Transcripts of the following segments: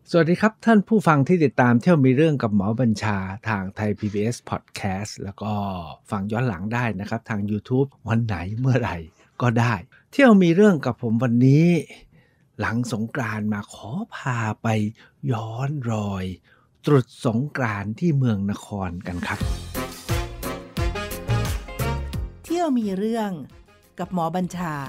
สวัสดีครับท่านผู้ฟังที่ติดตามเที่ยวมีเรื่องกับหมอบัญชาทางไทย PBS Podcast แล้วก็ฟังย้อนหลังได้นะครับทางยูทูบวันไหนเมื่อไหร่ก็ได้เที่ยวมีเรื่องกับผมวันนี้หลังสงกรานต์มาขอพาไปย้อนรอยตรุษสงกรานต์ที่เมืองนครกันครับเที่ยวมีเรื่องกับหมอบัญชา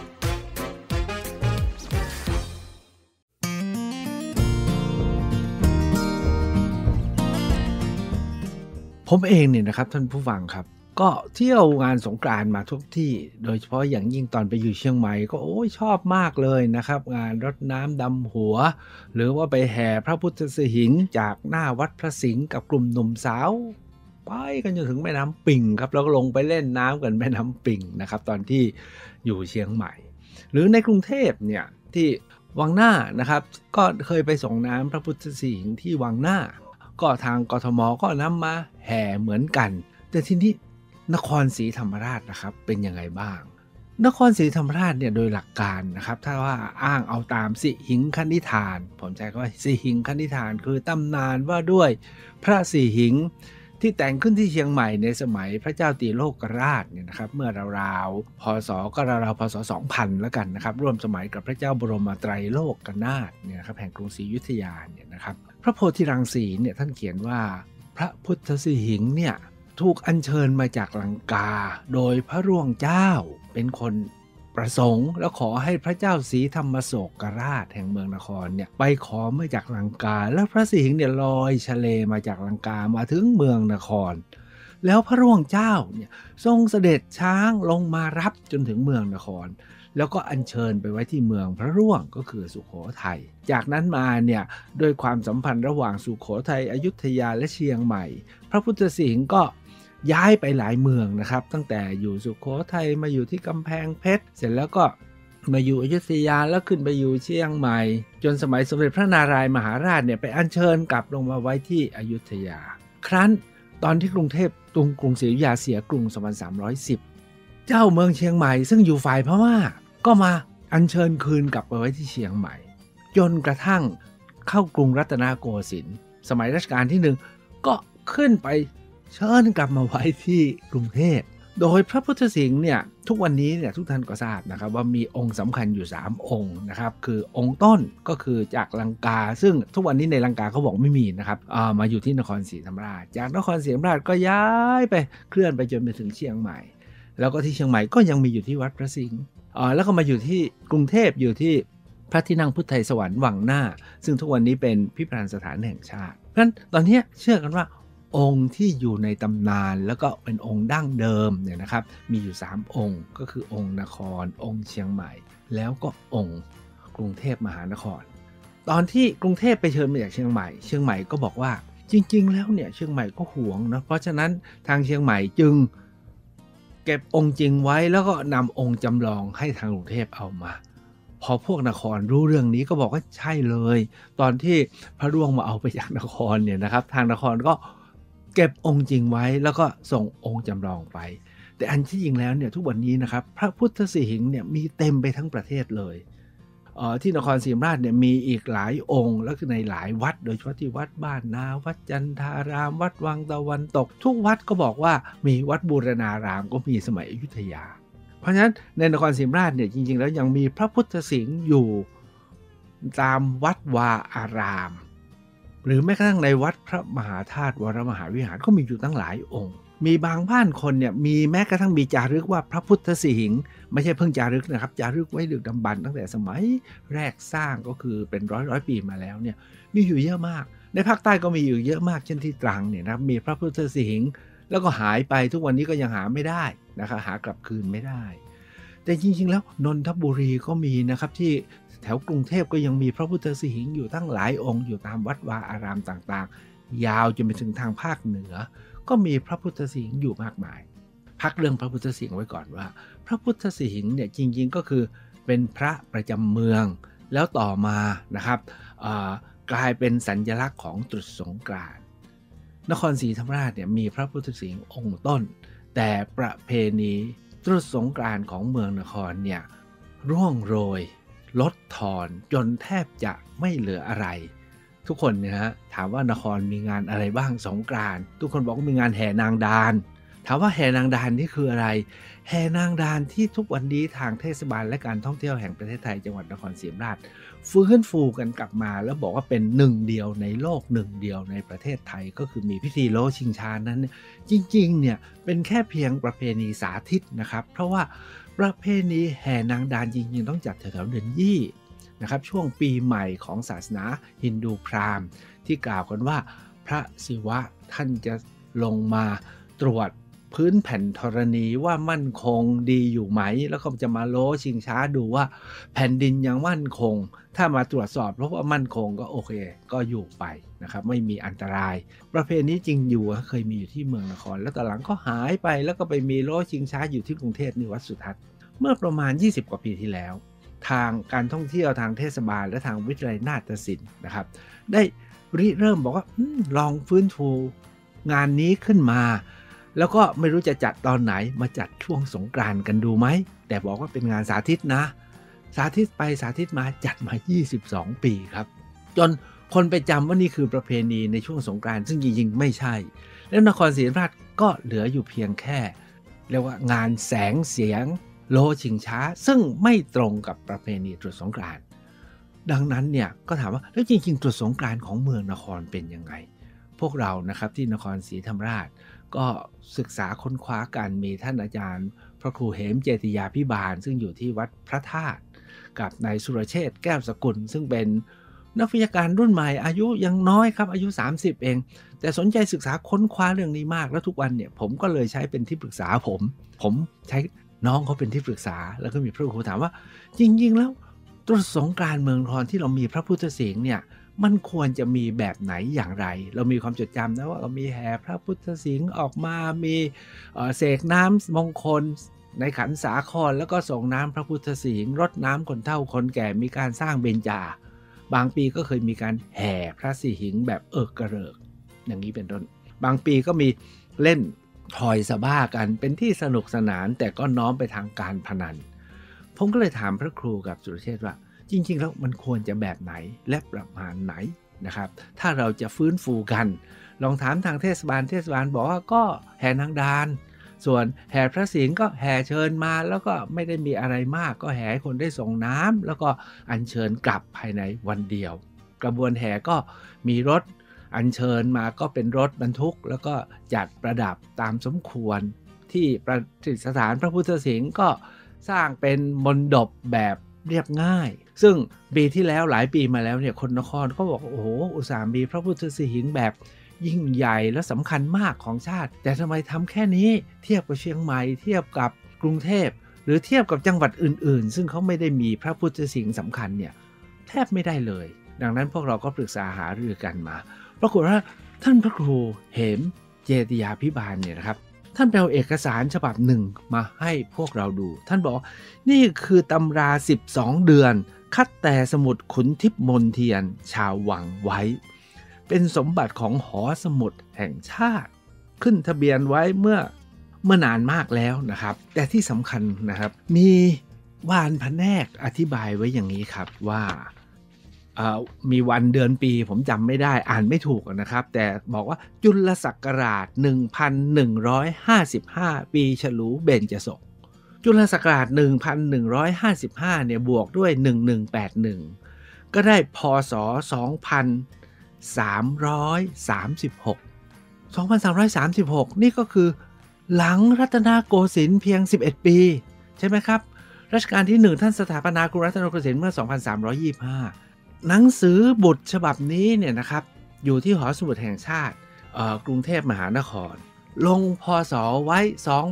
ผมเองเนี่ยนะครับท่านผู้ฟังครับก็เที่ยวงานสงกรานต์มาทุกที่โดยเฉพาะอย่างยิ่งตอนไปอยู่เชียงใหม่ก็ชอบมากเลยนะครับงานรดน้ำดำหัวหรือว่าไปแห่พระพุทธสิหิงค์จากหน้าวัดพระสิงห์กับกลุ่มหนุ่มสาวไปกันจนถึงแม่น้ำปิงครับแล้วก็ลงไปเล่นน้ำกันแม่น้ำปิงนะครับตอนที่อยู่เชียงใหม่หรือในกรุงเทพเนี่ยที่วังหน้านะครับก็เคยไปส่งน้ำพระพุทธสิหิงค์ที่วังหน้าก็ทางกทมก็นำมาแห่เหมือนกันแต่ทีนี้นครศรีธรรมราชนะครับเป็นยังไงบ้างนครศรีธรรมราชเนี่ยโดยหลักการนะครับถ้าว่าอ้างเอาตามสิหิงคณิธานผมใช้คำว่าสิหิงคณิธานคือตำนานว่าด้วยพระสิหิงที่แต่งขึ้นที่เชียงใหม่ในสมัยพระเจ้าตีโลกราชเนี่ยนะครับเมื่อราวๆพศก็ราวๆพศ2000แล้วกันนะครับร่วมสมัยกับพระเจ้าบรมไตรโลกนาถเนี่ยนะครับแห่งกรุงศรีอยุธยาเนี่ยนะครับพระโพธิรังสีเนี่ยท่านเขียนว่าพระพุทธสิหิงเนี่ยถูกอัญเชิญมาจากลังกาโดยพระร่วงเจ้าเป็นคนประสงค์แล้วขอให้พระเจ้าศรีธรรมโศกราชแห่งเมืองนครเนี่ยไปขอมาจากลังกาแล้วพระสิหิงค์เนี่ยลอยทะเลมาจากลังกามาถึงเมืองนครแล้วพระร่วงเจ้าเนี่ยทรงเสด็จช้างลงมารับจนถึงเมืองนครแล้วก็อัญเชิญไปไว้ที่เมืองพระร่วงก็คือสุโขทัยจากนั้นมาเนี่ยด้วยความสัมพันธ์ระหว่างสุโขทัยอยุธยาและเชียงใหม่พระพุทธสิหิงค์ก็ย้ายไปหลายเมืองนะครับตั้งแต่อยู่สุโขทัยมาอยู่ที่กำแพงเพชรเสร็จแล้วก็มาอยู่อยุธยาแล้วขึ้นไปอยู่เชียงใหม่จนสมัยสมเด็จพระนารายมหาราชเนี่ยไปอัญเชิญกลับลงมาไว้ที่อยุธยาครั้นตอนที่กรุงเทพกรุงศรีอยุธยาเสียกรุง2310เจ้าเมืองเชียงใหม่ซึ่งอยู่ฝ่ายพม่าก็มาอัญเชิญคืนกลับไปไว้ที่เชียงใหม่จนกระทั่งเข้ากรุงรัตนโกสินทร์สมัยรัชกาลที่1ก็ขึ้นไปเชิญกลับมาไว้ที่กรุงเทพโดยพระพุทธสิหิงค์เนี่ยทุกวันนี้เนี่ยทุกท่านก็ทราบนะครับว่ามีองค์สำคัญอยู่3องค์นะครับคือองค์ต้นก็คือจากลังกาซึ่งทุกวันนี้ในลังกาเขาบอกไม่มีนะครับมาอยู่ที่นครศรีธรรมราชจากนครศรีธรรมราชก็ย้ายไปเคลื่อนไปจนไปถึงเชียงใหม่แล้วก็ที่เชียงใหม่ก็ยังมีอยู่ที่วัดพระสิงห์แล้วก็มาอยู่ที่กรุงเทพอยู่ที่พระที่นั่งพุทธไทยสวรรค์วังหน้าซึ่งทุกวันนี้เป็นพิพิธภัณฑ์สถานแห่งชาติเพราะฉะนั้นตอนนี้เชื่อกันว่าองค์ที่อยู่ในตำนานแล้วก็เป็นองค์ดั้งเดิมเนี่ยนะครับมีอยู่3องค์ก็คือองค์นครองค์เชียงใหม่แล้วก็องค์กรุงเทพมหานครตอนที่กรุงเทพไปเชิญมาจากเชียงใหม่ก็บอกว่าจริงๆแล้วเนี่ยเชียงใหม่ก็หวงนะเพราะฉะนั้นทางเชียงใหม่จึงเก็บองค์จริงไว้แล้วก็นำองค์จำลองให้ทางกรุงเทพเอามาพอพวกนครรู้เรื่องนี้ก็บอกว่าใช่เลยตอนที่พระร่วงมาเอาไปจากนครเนี่ยนะครับทางนครก็เก็บองค์จริงไว้แล้วก็ส่งองค์จำลองไปแต่อันที่จริงแล้วเนี่ยทุกวันนี้นะครับพระพุทธสิหิงค์เนี่ยมีเต็มไปทั้งประเทศเลยที่นครศรีธรรมราชเนี่ยมีอีกหลายองค์แล้วก็ในหลายวัดโดยเฉพาะที่วัดบ้านนาวัดจันทารามวัดวังตะวันตกทุกวัดก็บอกว่ามีวัดบูรณารามก็มีสมัยอยุธยาเพราะฉะนั้นในนครศรีธรรมราชเนี่ยจริงๆแล้วยังมีพระพุทธสิหิงค์อยู่ตามวัดวาอารามหรือแม้กระทั่งในวัดพระมหาธาตุวรมหาวิหารก็มีอยู่ตั้งหลายองค์มีบางบ้านคนเนี่ยมีแม้กระทั่งมีจารึกว่าพระพุทธสิหิงค์ไม่ใช่เพิ่งจารึกนะครับจารึกไว้ดึกดำบรรพ์ตั้งแต่สมัยแรกสร้างก็คือเป็นร้อยปีมาแล้วเนี่ยมีอยู่เยอะมากในภาคใต้ก็มีอยู่เยอะมากเช่นที่ตรังเนี่ยนะมีพระพุทธสิหิงค์แล้วก็หายไปทุกวันนี้ก็ยังหาไม่ได้นะครับหากลับคืนไม่ได้แต่จริงๆแล้วนนทบุรีก็มีนะครับที่แถวกรุงเทพก็ยังมีพระพุทธสิหิงค์อยู่ตั้งหลายองค์อยู่ตามวัดวาอารามต่างๆยาวจนไปถึงทางภาคเหนือก็มีพระพุทธสิหิงค์อยู่มากมายพักเรื่องพระพุทธสิหิงค์ไว้ก่อนว่าพระพุทธสิหิงค์เนี่ยจริงๆก็คือเป็นพระประจำเมืองแล้วต่อมานะครับกลายเป็นสัญลักษณ์ของตรุษสงกรานต์นครศรีธรรมราชเนี่ยมีพระพุทธสิหิงค์องค์ต้นแต่ประเพณีตรุษสงกรานต์ของเมืองนครเนี่ยร่วงโรยลดทอนจนแทบจะไม่เหลืออะไรทุกคนเนี่ยฮะถามว่านครมีงานอะไรบ้างสงกรานต์ทุกคนบอกว่ามีงานแห่นางดานถามว่าแห่นางดานนี่คืออะไรแห่นางดานที่ทุกวันนี้ทางเทศบาลและการท่องเที่ยวแห่งประเทศไทยจังหวัดนครศรีธรรมราชฟื้นฟูกันกลับมาแล้วบอกว่าเป็นหนึ่งเดียวในโลกหนึ่งเดียวในประเทศไทยก็คือมีพิธีโลชิงช้านั้นจริงๆเนี่ยเป็นแค่เพียงประเพณีสาธิตนะครับเพราะว่าประเพณีแห่นางดานจริงๆต้องจัดแถวๆเดือนยี่นะครับช่วงปีใหม่ของศาสนาฮินดูพราหมณ์ที่กล่าวกันว่าพระศิวะท่านจะลงมาตรวจพื้นแผ่นธรณีว่ามั่นคงดีอยู่ไหมแล้วก็จะมาโลชิงช้าดูว่าแผ่นดินยังมั่นคงถ้ามาตรวจสอบเพราะว่ามั่นคงก็โอเคก็อยู่ไปนะครับไม่มีอันตรายประเพณีจริงอยู่เคยมีอยู่ที่เมืองนครแล้วตอนหลังก็หายไปแล้วก็ไปมีโลชิงช้าอยู่ที่กรุงเทพนี่วัดสุทัศน์เมื่อประมาณ20กว่าปีที่แล้วทางการท่องเที่ยวทางเทศบาลและทางวิทยาลัยนาฏศิลป์นะครับได้ริเริ่มบอกว่าลองฟื้นฟูงานนี้ขึ้นมาแล้วก็ไม่รู้จะจัดตอนไหนมาจัดช่วงสงกรานต์กันดูไหมแต่บอกว่าเป็นงานสาธิตนะสาธิตไปสาธิตมาจัดมา22ปีครับจนคนไปจำว่านี่คือประเพณีในช่วงสงกรานต์ซึ่งจริงๆไม่ใช่แล้วนครศรีธรรมราชก็เหลืออยู่เพียงแค่เรียกว่างานแสงเสียงโลชิงช้าซึ่งไม่ตรงกับประเพณีตรุษสงกรานต์ดังนั้นเนี่ยก็ถามว่าแล้วจริงๆตรุษสงกรานต์ของเมืองนครเป็นยังไงพวกเรานะครับที่นครศรีธรรมราชก็ศึกษาค้นคว้ากันมีท่านอาจารย์พระครูเหมเจติยาภิบาลซึ่งอยู่ที่วัดพระธาตุกับนายสุรเชษฐ์แก้วสกุลซึ่งเป็นนักวิชาการรุ่นใหม่อายุยังน้อยครับอายุ30เองแต่สนใจศึกษาค้นคว้าเรื่องนี้มากแล้วทุกวันเนี่ยผมก็เลยใช้เป็นที่ปรึกษาผมใช้น้องเขาเป็นที่ปรึกษาแล้วก็มีพระครูถามว่าจริงๆแล้วตรุษสงกรานต์เมืองนครที่เรามีพระพุทธสิงห์เนี่ยมันควรจะมีแบบไหนอย่างไรเรามีความจดจำนะว่าเรามีแห่พระพุทธสิงห์ออกมามีเสกน้ำมงคลในขันสาครแล้วก็ส่งน้ำพระพุทธสิงห์รดน้ำคนเฒ่าคนแก่มีการสร้างเบญจาบางปีก็เคยมีการแห่พระสิงห์แบบกระเริกอย่างนี้เป็นต้นบางปีก็มีเล่นทอยสะบ้ากันเป็นที่สนุกสนานแต่ก็น้อมไปทางการพนันผมก็เลยถามพระครูกับสุรเชษฐ์ว่าจริงๆแล้วมันควรจะแบบไหนและประมาณไหนนะครับถ้าเราจะฟื้นฟูกันลองถามทางเทศบาลบอกว่าก็แห่นางดานส่วนแห่พระสิงห์ก็แห่เชิญมาแล้วก็ไม่ได้มีอะไรมากก็แห่ให้คนได้ส่งน้ำแล้วก็อัญเชิญกลับภายในวันเดียวกระบวนแห่ก็มีรถอัญเชิญมาก็เป็นรถบรรทุกแล้วก็จัดประดับตามสมควรที่ประดิษฐานพระพุทธสิงห์ก็สร้างเป็นมณฑปแบบเรียบง่ายซึ่งปีที่แล้วหลายปีมาแล้วเนี่ยคนนครก็บอกโอ้โหอุตส่าห์มีพระพุทธสิงห์แบบยิ่งใหญ่และสำคัญมากของชาติแต่ทำไมทำแค่นี้เทียบกับเชียงใหม่เทียบกับกรุงเทพหรือเทียบกับจังหวัดอื่นๆซึ่งเขาไม่ได้มีพระพุทธสิงห์สำคัญเนี่ยแทบไม่ได้เลยดังนั้นพวกเราก็ปรึกษาหารือกันมาปรากฏว่าท่านพระครูเหมเจติยาภิบาลเนี่ยนะครับท่านไปเอาเอกสารฉบับหนึ่งมาให้พวกเราดูท่านบอกนี่คือตำรา12เดือนคัดแต่สมุดขุนทิพย์มนเทียนชาววังไว้เป็นสมบัติของหอสมุดแห่งชาติขึ้นทะเบียนไว้เมื่อนานมากแล้วนะครับแต่ที่สำคัญนะครับมีวานพระแนกอธิบายไว้อย่างนี้ครับว่ามีวันเดือนปีผมจำไม่ได้อ่านไม่ถูกนะครับแต่บอกว่าจุลศักราช1155ปีฉลูเบญจศกจุลศักราช1155เนี่ยบวกด้วย1181ก็ได้พศ2336นี่ก็คือหลังรัตนโกสินทร์เพียง11ปีใช่ไหมครับรัชกาลที่1ท่านสถาปนากรุงรัตนโกสินทร์เมื่อ2325หนังสือบุตรฉบับนี้เนี่ยนะครับอยู่ที่หอสมุดแห่งชาติกรุงเทพมหานครลงพศไว้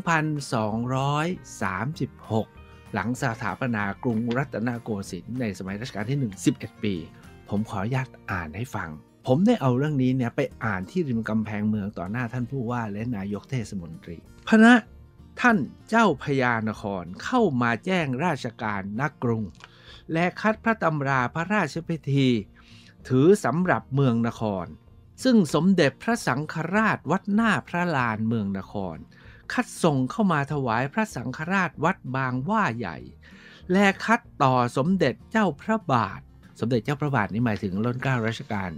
2236หลังสถาปนากรุงรัตนโกสินทร์ในสมัยรัชกาลที่1 11ปีผมขออนุญาตอ่านให้ฟังผมได้เอาเรื่องนี้เนี่ยไปอ่านที่ริมกำแพงเมืองต่อหน้าท่านผู้ว่าและนายกเทศมนตรีพระท่านเจ้าพญานครเข้ามาแจ้งราชการณกรุงและคัดพระตำราพระราชพิธีถือสำหรับเมืองนครซึ่งสมเด็จพระสังฆราชวัดหน้าพระลานเมืองนครคัดส่งเข้ามาถวายพระสังฆราชวัดบางว่าใหญ่และคัดต่อสมเด็จเจ้าพระบาทสมเด็จเจ้าพระบาทนี่หมายถึงรัชกาล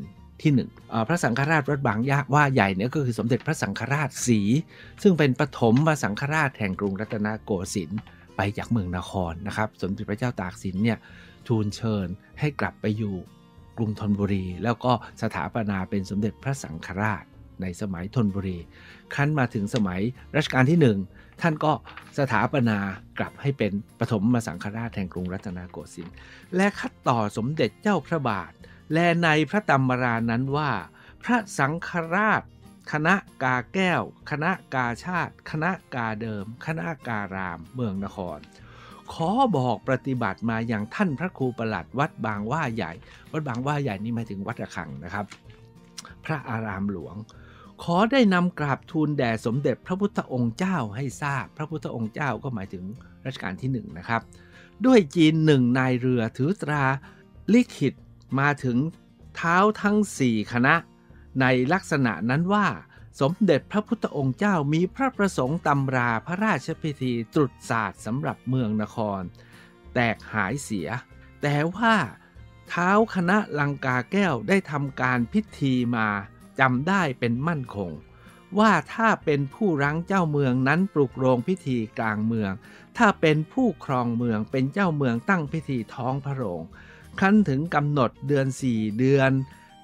ที่1พระสังฆราชวัดบางว่าใหญ่เนี่ยก็คือสมเด็จพระสังฆราชศรีซึ่งเป็นปฐมสังฆราชแห่งกรุงรัตนโกสินทร์ไปจากเมืองนครนะครับสมเด็จพระเจ้าตากสินเนี่ยทูลเชิญให้กลับไปอยู่กรุงธนบุรีแล้วก็สถาปนาเป็นสมเด็จพระสังฆราชในสมัยธนบุรีครั้นมาถึงสมัยรัชกาลที่1ท่านก็สถาปนากลับให้เป็นปฐมสังฆราชแห่งกรุงรัตนโกสินทร์และคัดต่อสมเด็จเจ้าพระบาทและในพระตำรานั้นว่าพระสังฆราชคณะกาแก้วคณะกาชาติคณะกาเดิมคณะการามเมืองนครขอบอกปฏิบัติมาอย่างท่านพระครูประหลัดวัดบางว่าใหญ่วัดบางว่าใหญ่นี่หมายถึงวัดระฆังนะครับพระอารามหลวงขอได้นำกราบทูลแด่สมเด็จพระพุทธองค์เจ้าให้ทราบพระพุทธองค์เจ้าก็หมายถึงรัชกาลที่1นะครับด้วยจีน1นายเรือถือตราลิขิตมาถึงเท้าทั้ง4คณะในลักษณะนั้นว่าสมเด็จพระพุทธองค์เจ้ามีพระประสงค์ตำราพระราชพิธีตรุษศาสตร์สำหรับเมืองนครแตกหายเสียแต่ว่าเท้าคณะลังกาแก้วได้ทำการพิธีมาจำได้เป็นมั่นคงว่าถ้าเป็นผู้รั้งเจ้าเมืองนั้นปลุกโรงพิธีกลางเมืองถ้าเป็นผู้ครองเมืองเป็นเจ้าเมืองตั้งพิธีท้องพระโรงครั้นถึงกำหนดเดือน4เดือน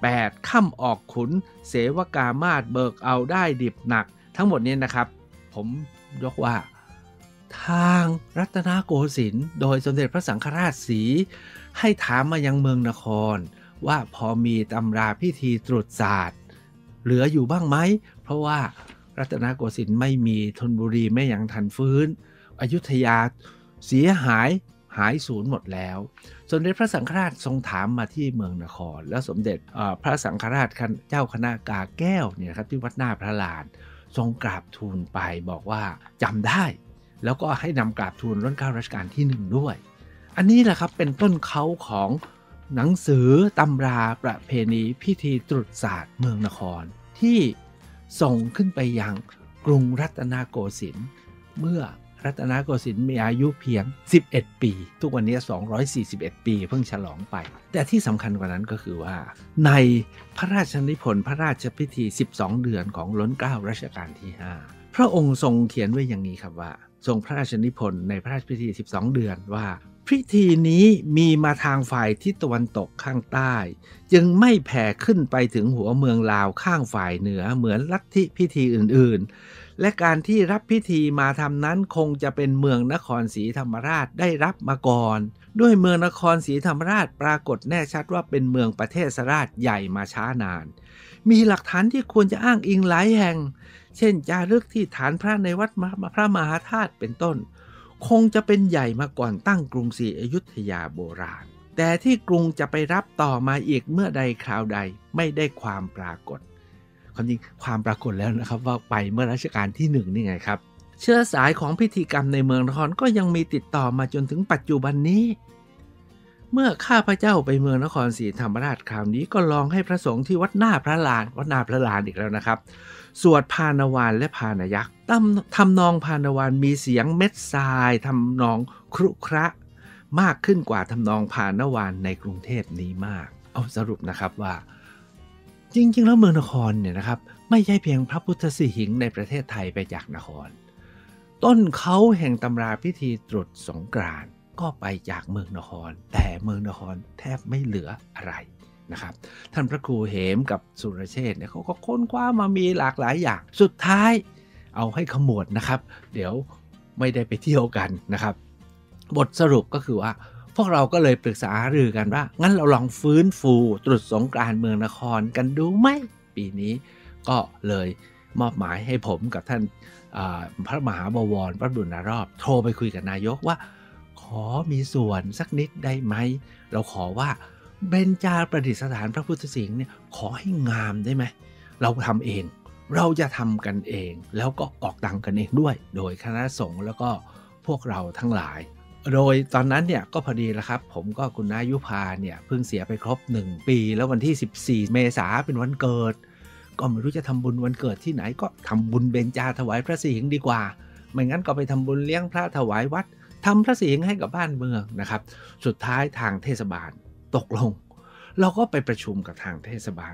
8ค่ำออกขุนเสวกามาศเบิกเอาได้ดิบหนักทั้งหมดนี้นะครับผมยกว่าทางรัตนโกสินทร์โดยสมเด็จพระสังฆราชศรีให้ถามมายังเมืองนครว่าพอมีตำราพิธีตรุษศาสตร์เหลืออยู่บ้างไหมเพราะว่ารัตนโกสินทร์ไม่มีธนบุรีไม่ยังทันฟื้นอยุธยาเสียหายสูญหมดแล้วสมเด็จพระสังฆราชทรงถามมาที่เมืองนครแล้วสมเด็จพระสังฆราชเจ้าคณะกาแก้วเนี่ยครับที่วัดหน้าพระลานทรงกราบทูลไปบอกว่าจำได้แล้วก็ให้นำกราบทูลรัชกาลรัชกาลที่1ด้วยอันนี้แหละครับเป็นต้นเขาของหนังสือตำราประเพณีพิธีตรุษศาสตร์เมืองนครที่ส่งขึ้นไปยังกรุงรัตนโกสินทร์เมื่อรัตนโกสินทร์มีอายุเพียง11ปีทุกวันนี้241ปีเพิ่งฉลองไปแต่ที่สำคัญกว่านั้นก็คือว่าในพระราชนิพนธ์พระราชพิธี12เดือนของล้นเกล้ารัชกาลที่5พระองค์ทรงเขียนไว้อย่างนี้ครับว่าทรงพระราชนิพนธ์ในพระราชพิธี12เดือนว่าพิธีนี้มีมาทางฝ่ายทิศตะวันตกข้างใต้จึงไม่แผ่ขึ้นไปถึงหัวเมืองลาวข้างฝ่ายเหนือเหมือนลัทธิพิธีอื่นๆและการที่รับพิธีมาทำนั้นคงจะเป็นเมืองนครศรีธรรมราชได้รับมาก่อนด้วยเมืองนครศรีธรรมราชปรากฏแน่ชัดว่าเป็นเมืองประเทศราชใหญ่มาช้านานมีหลักฐานที่ควรจะอ้างอิงหลายแห่งเช่นจารึกที่ฐานพระในวัดพระมหาธาตุเป็นต้นคงจะเป็นใหญ่มาก่อนตั้งกรุงศรีอยุธยาโบราณแต่ที่กรุงจะไปรับต่อมาอีกเมื่อใดคราวใดไม่ได้ความปรากฏความจริงความปรากฏแล้วนะครับว่าไปเมื่อรัชกาลที่1นี่ไงครับเชื้อสายของพิธีกรรมในเมืองนครก็ยังมีติดต่อมาจนถึงปัจจุบันนี้เมื่อข้าพเจ้าไปเมืองนครศรีธรรมราชคราวนี้ก็ลองให้พระสงฆ์ที่วัดหน้าพระลานอีกแล้วนะครับสวดพานวานและพานยักษ์ทำนองพานวานมีเสียงเม็ดทรายทำนองครุคระมากขึ้นกว่าทำนองพานวานในกรุงเทพนี้มากเอาสรุปนะครับว่าจริงๆแล้วเมืองนครเนี่ยนะครับไม่ใช่เพียงพระพุทธสิหิงค์ในประเทศไทยไปจากนครต้นเขาแห่งตำราพิธีตรุษสงกรานต์ก็ไปจากเมืองนครแต่เมืองนครแทบไม่เหลืออะไรนะครับท่านพระครูเหมกับสุรเชษฐ์เนี่ยเขาก็ค้นคว้ามามีหลากหลายอย่างสุดท้ายเอาให้ขมวดนะครับเดี๋ยวไม่ได้ไปเที่ยวกันนะครับบทสรุปก็คือว่าพวกเราก็เลยปรึกษาหารือกันว่างั้นเราลองฟื้นฟูตรุษสงกรานต์เมืองนครกันดูไหมปีนี้ก็เลยมอบหมายให้ผมกับท่านพระมหาบวรพระบุญรอบโทรไปคุยกับนายกว่าขอมีส่วนสักนิดได้ไหมเราขอว่าเบญจาประดิษฐานพระพุทธสิหิงค์เนี่ยขอให้งามได้ไหมเราทำเองเราจะทำกันเองแล้วก็ออกตังค์กันเองด้วยโดยคณะสงฆ์แล้วก็พวกเราทั้งหลายโดยตอนนั้นเนี่ยก็พอดีแล้วครับผมก็คุณนายุพาเนี่ยเพิ่งเสียไปครบ1ปีแล้ววันที่14เมษายนเป็นวันเกิดก็ไม่รู้จะทำบุญวันเกิดที่ไหนก็ทำบุญเบญจาถวายพระสิหิงค์ดีกว่าไม่งั้นก็ไปทำบุญเลี้ยงพระถวายวัดทำพระสิหิงค์ให้กับบ้านเมืองนะครับสุดท้ายทางเทศบาลตกลงเราก็ไปประชุมกับทางเทศบาล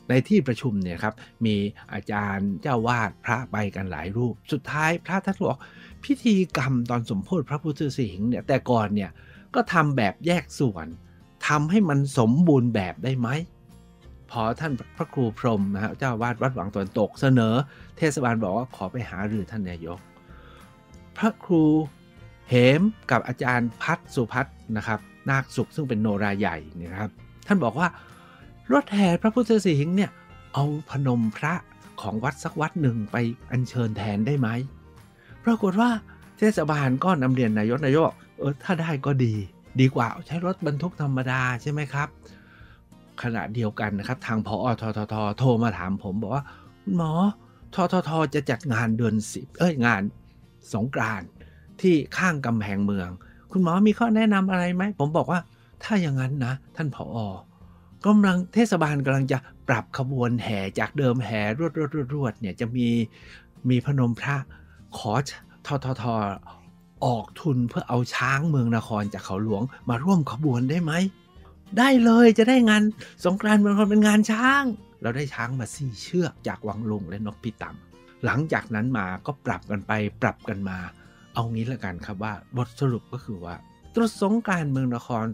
ในที่ประชุมเนี่ยครับมีอาจารย์เจ้าวาดพระไปกันหลายรูปสุดท้ายพระท่านบอกพิธีกรรมตอนสมโภชพระพุทธสิหิงค์เนี่ยแต่ก่อนเนี่ยก็ทำแบบแยกส่วนทำให้มันสมบูรณ์แบบได้ไหมพอท่านพระครูพรหมนะฮะเจ้าวาดวัดหวังตะวันตกเสนอเทศบาลบอกว่าขอไปหารือท่านนายกพระครูเหมกับอาจารย์พัฒสุพัฒนะครับนาคสุขซึ่งเป็นโนราใหญ่เนี่ยครับท่านบอกว่ารถแห่พระพุทธสิหิงค์เนี่ยเอาพนมพระของวัดสักวัดหนึ่งไปอัญเชิญแทนได้ไหมปรากฏว่าเทศบาลก็นำเรียนนายกถ้าได้ก็ดีกว่าใช้รถบรรทุกธรรมดาใช่ไหมครับขณะเดียวกันนะครับทางผอ.ททท.โทรมาถามผมบอกว่าคุณหมอททท.จะจัดงานเดือน10งานสงกรานต์ที่ข้างกำแพงเมืองคุณหมอมีข้อแนะนำอะไรไหมผมบอกว่าถ้าอย่างนั้นนะท่านผอ.เทศบาลกำลังจะปรับขบวนแห่จากเดิมแห่รวดเนี่ยจะมีพนมพระขอททท.ออกทุนเพื่อเอาช้างเมืองนครจากเขาหลวงมาร่วมขบวนได้ไหมได้เลยจะได้งานสงกรานต์เมืองนครเป็นงานช้างเราได้ช้างมา4 เชือกจากวังลุงและนกพิตำหลังจากนั้นมาก็ปรับกันไปปรับกันมาเอางี้ละกันครับว่าบทสรุปก็คือว่าตรุษสงกรานต์เมืองนคร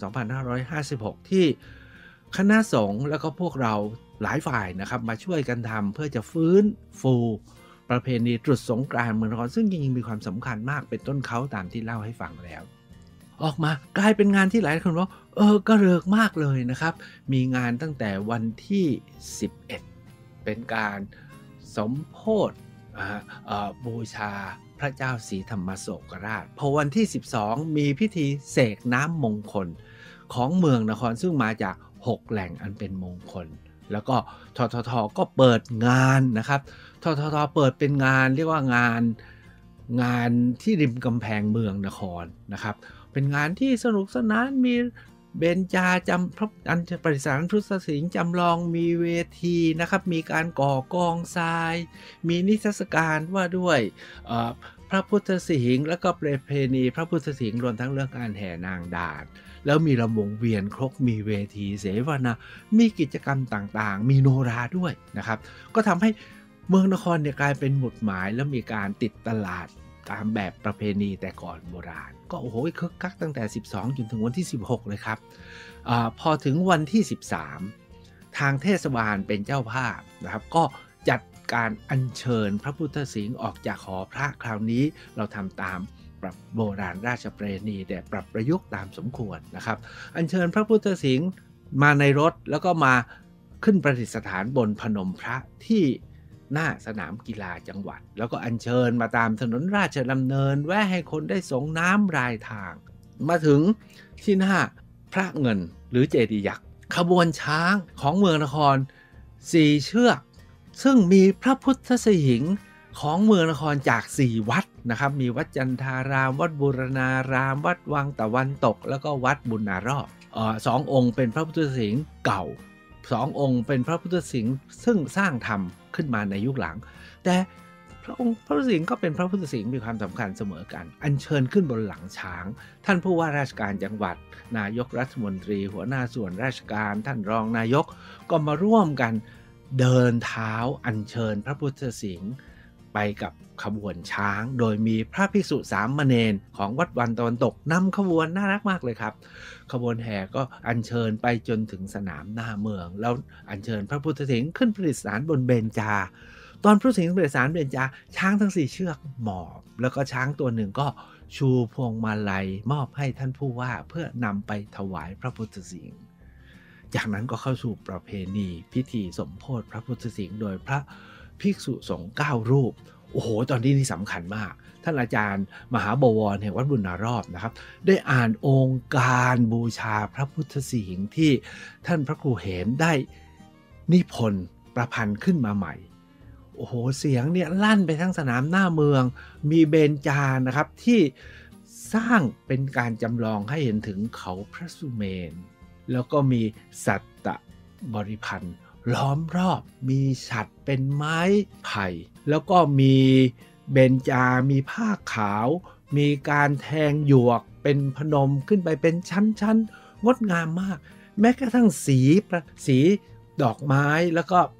2556ที่คณะสงฆ์แล้วก็พวกเราหลายฝ่ายนะครับมาช่วยกันทำเพื่อจะฟื้นฟูประเพณีตรุษสงกรานต์เมืองนครซึ่งจริงๆมีความสำคัญมากเป็นต้นเขาตามที่เล่าให้ฟังแล้วออกมากลายเป็นงานที่หลายคนว่ากระเริกมากเลยนะครับมีงานตั้งแต่วันที่11เป็นการสมโภชบูชาพระเจ้าศรีธรรมโศกราชพอวันที่12มีพิธีเสกน้ำมงคลของเมืองนครซึ่งมาจาก6แหล่งอันเป็นมงคลแล้วก็ททท.ก็เปิดงานนะครับททท.เปิดเป็นงานเรียกว่างานที่ริมกำแพงเมืองนครนะครับเป็นงานที่สนุกสนานมีเบญจาจำพระอัญชปริสารพุทธสิงห์จำลองมีเวทีนะครับมีการก่อกองทรายมีนิทรรศการว่าด้วยพระพุทธสิหิงค์และก็ประเพณีพระพุทธสิหิงค์รวมทั้งเรื่องการแห่นางดาษแล้วมีรำวงเวียนครกมีเวทีเสวนามีกิจกรรมต่างๆมีโนราด้วยนะครับก็ทำให้เมืองนครเนี่ยกลายเป็นหมุดหมายแล้วมีการติดตลาดตามแบบประเพณีแต่ก่อนโบราณก็คึกคักตั้งแต่12จนถึงวันที่16เลยครับพอถึงวันที่13ทางเทศบาลเป็นเจ้าภาพนะครับก็จัดการอัญเชิญพระพุทธสิหิงค์ออกจากหอพระคราวนี้เราทำตามปรับโบราณราชประเพณีแต่ปรับประยุกต์ตามสมควรนะครับอัญเชิญพระพุทธสิหิงค์มาในรถแล้วก็มาขึ้นประดิษฐานบนพนมพระที่หน้าสนามกีฬาจังหวัดแล้วก็อัญเชิญมาตามถนนราชดำเนินแวะให้คนได้ส่งน้ำรายทางมาถึงที่หน้าพระเงินหรือเจดีย์ยักษ์ขบวนช้างของเมืองนคร4 เชือกซึ่งมีพระพุทธสิหิงค์ของเมืองนครจาก4 วัดนะครับมีวัดจันทารามวัดบูรณารามวัดวังตะวันตกแล้วก็วัดบุญนารอบ2 องค์เป็นพระพุทธสิหิงค์เก่า2 องค์เป็นพระพุทธสิหิงค์ซึ่งสร้างทำขึ้นมาในยุคหลังแต่พระพุทธสิหิงค์ก็เป็นพระพุทธสิหิงค์มีความสำคัญเสมอกันอัญเชิญขึ้นบนหลังช้างท่านผู้ว่าราชการจังหวัดนายกรัฐมนตรีหัวหน้าส่วนราชการท่านรองนายกก็มาร่วมกันเดินเท้าอัญเชิญพระพุทธสิหิงค์ไปกับขบวนช้างโดยมีพระภิกษุสามเณรของวัดวันตะวันตกนำขบวนน่ารักมากเลยครับขบวนแห่ก็อัญเชิญไปจนถึงสนามหน้าเมืองแล้วอัญเชิญพระพุทธสิหิงค์ขึ้นประดิษฐานบนเบญจาตอนพระพุทธสิหิงค์ประดิษฐานเบญจาช้างทั้ง4 เชือกหมอบแล้วก็ช้างตัวหนึ่งก็ชูพวงมาลัยมอบให้ท่านผู้ว่าเพื่อนำไปถวายพระพุทธสิหิงค์จากนั้นก็เข้าสู่ประเพณีพิธีสมโภชพระพุทธสิหิงค์โดยพระภิกษุสงฆ์9 รูปตอนนี้นี่สำคัญมากท่านอาจารย์มหาบวรแห่งวัดบุญนารอบนะครับได้อ่านองค์การบูชาพระพุทธสิหิงค์ที่ท่านพระครูเหมได้นิพนธ์ประพันธ์ขึ้นมาใหม่เสียงเนี่ยลั่นไปทั้งสนามหน้าเมืองมีเบญจานะครับที่สร้างเป็นการจำลองให้เห็นถึงเขาพระสุเมนแล้วก็มีสัตตบริพันธ์ล้อมรอบมีฉัตรเป็นไม้ไผ่แล้วก็มีเบญจามีผ้าขาวมีการแทงหยวกเป็นพนมขึ้นไปเป็นชั้นๆงดงามมากแม้กระทั่งสีดอกไม้แล้วก็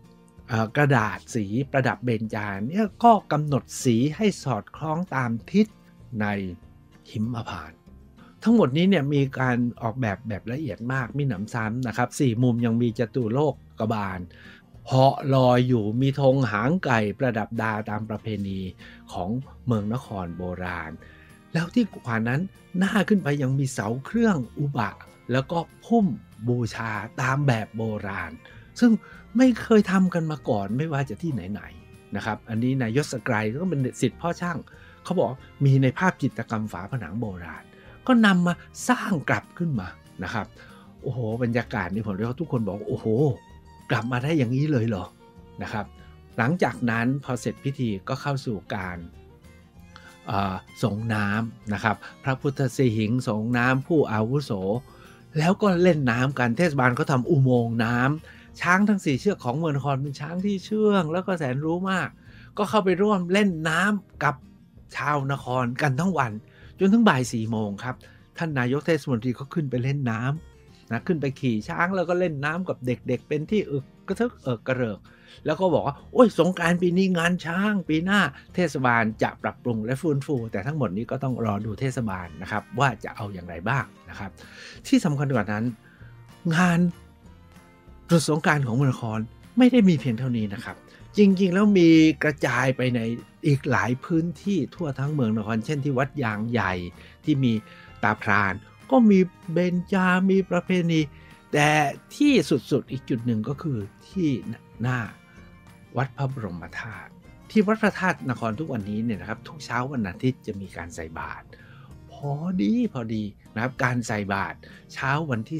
กระดาษสีประดับเบญจาเนี่ยก็กำหนดสีให้สอดคล้องตามทิศในหิมพานต์ทั้งหมดนี้เนี่ยมีการออกแบบละเอียดมากมีหนำซ้ำนะครับ4มุมยังมีจตุโลกบาลเหาะลอยอยู่มีธงหางไก่ประดับดาตามประเพณีของเมืองนครโบราณแล้วที่กว่านั้นหน้าขึ้นไปยังมีเสาเครื่องอุบะแล้วก็พุ่มบูชาตามแบบโบราณซึ่งไม่เคยทำกันมาก่อนไม่ว่าจะที่ไหนๆนะครับอันนี้นายยศไกรก็เป็นศิษย์พ่อช่างเขาบอกมีในภาพจิตรกรรมฝาผนังโบราณก็นำมาสร้างกลับขึ้นมานะครับโอ้โหบรรยากาศนี่ผมเรียกว่าทุกคนบอกโอ้โหกลับมาได้อย่างนี้เลยเหรอนะครับหลังจากนั้นพอเสร็จพิธีก็เข้าสู่การส่งน้ำนะครับพระพุทธสิหิงค์ส่งน้ำผู้อาวุโสแล้วก็เล่นน้ำกันเทศบาลเขาทำอุโมงค์น้ำช้างทั้ง4เชือกของเมืองนครเป็นช้างที่เชื่องแล้วก็แสนรู้มากก็เข้าไปร่วมเล่นน้ำกับชาวนครกันทั้งวันจนถึงบ่าย4โมงครับท่านนายกเทศมนตรีก็ขึ้นไปเล่นน้ำนะขึ้นไปขี่ช้างแล้วก็เล่นน้ำกับเด็กๆเป็นที่อึกกระทึกเอิกกระเริกแล้วก็บอกว่าโอ้ยสงกรานต์ปีนี้งานช้างปีหน้าเทศบาลจะปรับปรุงและฟื้นฟูแต่ทั้งหมดนี้ก็ต้องรอดูเทศบาลนะครับว่าจะเอาอย่างไรบ้างนะครับที่สำคัญกว่านั้นงานตรุษสงกรานต์ของเมืองนครไม่ได้มีเพียงเท่านี้นะครับจริงๆแล้วมีกระจายไปในอีกหลายพื้นที่ทั่วทั้งเมืองนครเช่นที่วัดยางใหญ่ที่มีตาพรานก็มีเบญจามีประเพณีแต่ที่สุดๆอีกจุดหนึ่งก็คือที่หน้าวัดพระบรมธาตุที่วัดพระธาตุนครทุกวันนี้เนี่ยนะครับทุกเช้าวันอาทิตย์จะมีการใส่บาตรพอดีนะครับการใส่บาตรเช้าวันที่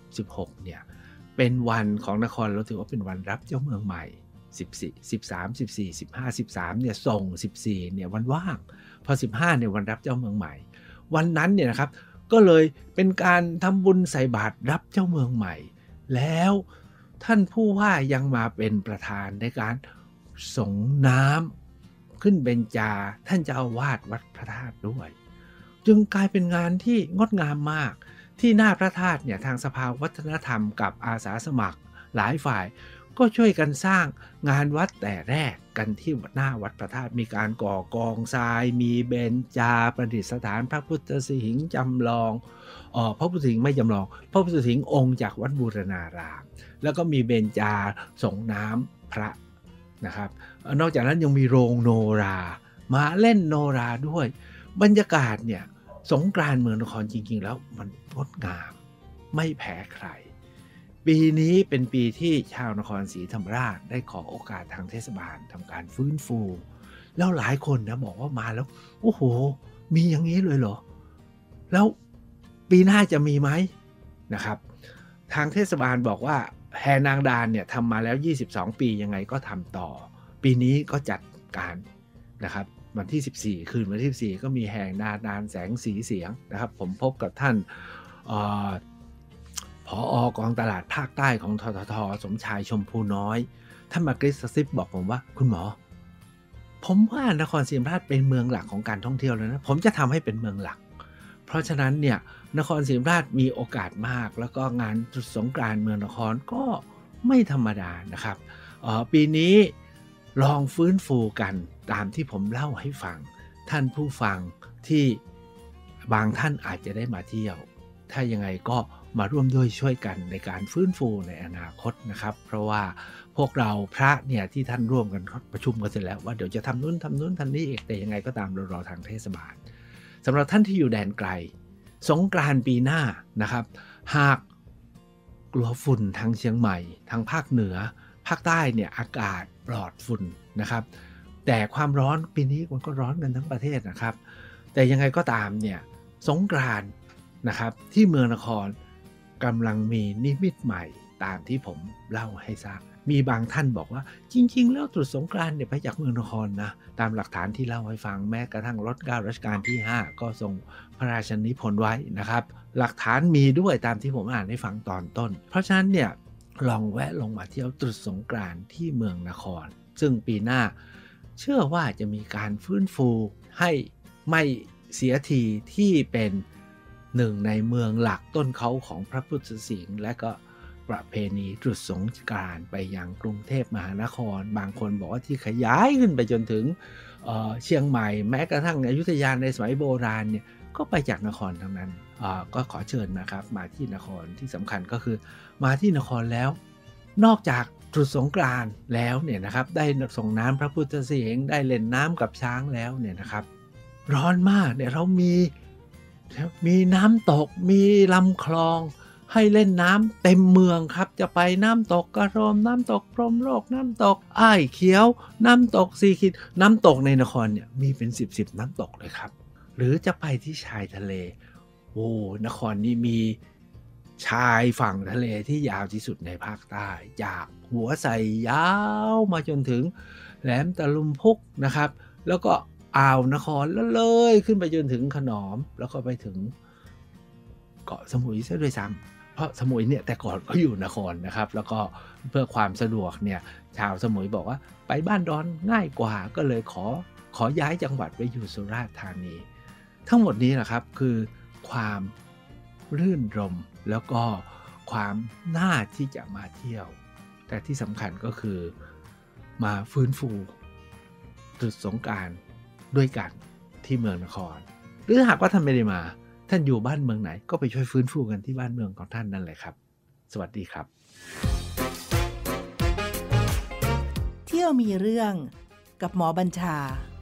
16เนี่ยเป็นวันของนครเราถือว่าเป็นวันรับเจ้าเมืองใหม่14 13 14 15 13เนี่ยส่ง14เนี่ยวันว่างพอ15เนี่ยวันรับเจ้าเมืองใหม่วันนั้นเนี่ยนะครับก็เลยเป็นการทำบุญใส่บาตรรับเจ้าเมืองใหม่แล้วท่านผู้ว่ายังมาเป็นประธานในการส่งน้ำขึ้นเบญจาท่านเจ้าอาวาสวัดพระธาตุด้วยจึงกลายเป็นงานที่งดงามมากที่หน้าพระธาตุเนี่ยทางสภาวัฒนธรรมกับอาสาสมัครหลายฝ่ายก็ช่วยกันสร้างงานวัดแต่แรกกันที่หน้าวัดพระธาตุมีการก่อกองทรายมีเบญจาประดิษฐานพระพุทธสิหิงค์จำลองพระพุทธสิหิงค์ไม่จำลองพระพุทธสิหิงค์องค์จากวัดบูรณารามแล้วก็มีเบญจาส่งน้ำพระนะครับนอกจากนั้นยังมีโรงโนรามาเล่นโนราด้วยบรรยากาศเนี่ยสงกรานต์เมืองนครจริงๆแล้วมันงดงามไม่แพ้ใครปีนี้เป็นปีที่ชาวนครศรีธรรมราชได้ขอโอกาสทางเทศบาลทำการฟื้นฟูแล้วหลายคนนะบอกว่ามาแล้วโอ้โหมีอย่างนี้เลยเหรอแล้วปีหน้าจะมีไหมนะครับทางเทศบาลบอกว่าแห่นางดานเนี่ยทำมาแล้ว22ปียังไงก็ทำต่อปีนี้ก็จัดการนะครับวันที่14คืนวันที่14ก็มีแห่นางดานแสงสีเสียงนะครับผมพบกับท่านผอกองตลาดภาคใต้ของททท.สมชายชมพูน้อยท่านมากระซิบบอกผมว่าคุณหมอผมว่านครศรีธรรมราชเป็นเมืองหลักของการท่องเที่ยวแล้วนะผมจะทำให้เป็นเมืองหลักเพราะฉะนั้นเนี่ยนครศรีธรรมราชมีโอกาสมากแล้วก็งานตรุษสงกรานต์เมืองนครก็ไม่ธรรมดานะครับปีนี้ลองฟื้นฟูกันตามที่ผมเล่าให้ฟังท่านผู้ฟังที่บางท่านอาจจะได้มาเที่ยวถ้ายังไงก็มาร่วมด้วยช่วยกันในการฟื้นฟูในอนาคตนะครับเพราะว่าพวกเราพระเนี่ยที่ท่านร่วมกันประชุมกันเสร็จแล้วว่าเดี๋ยวจะทำนู้นทำนี่อีกแต่ยังไงก็ตามเรารอทางเทศบาลสำหรับท่านที่อยู่แดนไกลสงกรานต์ปีหน้านะครับหากกลัวฝุ่นทางเชียงใหม่ทางภาคเหนือภาคใต้เนี่ยอากาศปลอดฝุ่นนะครับแต่ความร้อนปีนี้มันก็ร้อนกันทั้งประเทศนะครับแต่ยังไงก็ตามเนี่ยสงกรานต์นะครับที่เมืองนครกำลังมีนิมิตใหม่ตามที่ผมเล่าให้ทราบมีบางท่านบอกว่าจริงๆแล้วตรุษสงกรานต์เนี่ยไปจากเมืองนครนะตามหลักฐานที่เล่าให้ฟังแม้กระทั่งรัชกาลรัชกาลที่5ก็ทรงพระราชนิพนธ์ไว้นะครับหลักฐานมีด้วยตามที่ผมอ่านให้ฟังตอนต้นเพราะฉะนั้นเนี่ยลองแวะลงมาเที่ยวตรุษสงกรานต์ที่เมืองนครซึ่งปีหน้าเชื่อว่าจะมีการฟื้นฟูให้ไม่เสียทีที่เป็นหนึ่งในเมืองหลักต้นเขาของพระพุทธสิหิงค์และก็ประเพณีตรุษสงกรานต์ไปยังกรุงเทพมหานครบางคนบอกว่าที่ขยายขึ้นไปจนถึงเชียงใหม่แม้กระทั่งอยุธยาในสมัยโบราณเนี่ยก็ไปจากนครทั้งนั้นก็ขอเชิญนะครับมาที่นครที่สำคัญก็คือมาที่นครแล้วนอกจากตรุษสงกรานต์แล้วเนี่ยนะครับได้ส่งน้ำพระพุทธสิหิงค์ได้เล่นน้ำกับช้างแล้วเนี่ยนะครับร้อนมากเนี่ยเรามีน้ำตกมีลำคลองให้เล่นน้ำเต็มเมืองครับจะไปน้ำตกกระโรมน้ำตกพรหมโลกน้ำตกอ้ายเขียวน้ำตกสีคิดน้ำตกในนครเนี่ยมีเป็น10น้ำตกเลยครับหรือจะไปที่ชายทะเลโอ้นครนี่มีชายฝั่งทะเลที่ยาวที่สุดในภาคใต้จากหัวไส่ยาวมาจนถึงแหลมตะลุมพุกนะครับแล้วก็อ่าวนครแล้วเลยขึ้นไปจนถึงขนอมแล้วก็ไปถึงเกาะสมุยซะด้วยซ้ำเพราะสมุยเนี่ยแต่ก่อนก็อยู่นครนะครับแล้วก็เพื่อความสะดวกเนี่ยชาวสมุยบอกว่าไปบ้านดอนง่ายกว่าก็เลยขอย้ายจังหวัดไปอยู่สุราษฎร์ธานีทั้งหมดนี้แหละครับคือความรื่นรมแล้วก็ความน่าที่จะมาเที่ยวแต่ที่สำคัญก็คือมาฟื้นฟูตรุษสงกรานต์ด้วยกันที่เมืองนครหรือหากว่าท่านไม่ได้มาท่านอยู่บ้านเมืองไหนก็ไปช่วยฟื้นฟูกันที่บ้านเมืองของท่านนั่นแหละครับสวัสดีครับเที่ยวมีเรื่องกับหมอบัญชา